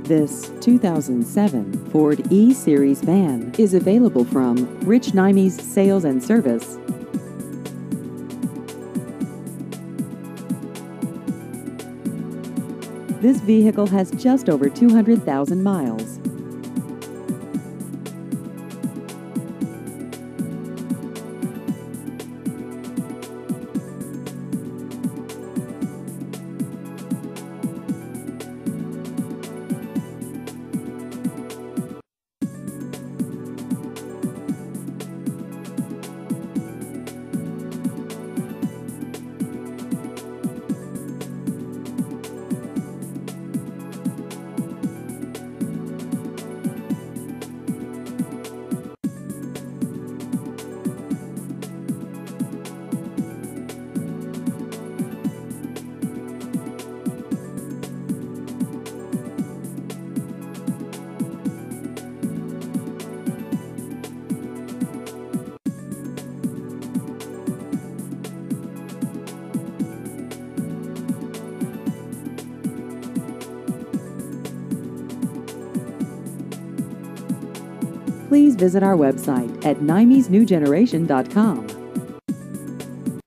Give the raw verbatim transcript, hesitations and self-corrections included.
This two thousand seven Ford E-Series van is available from Rich Nimes Sales and Service. This vehicle has just over two hundred thousand miles. Please visit our website at nimes new generation dot com.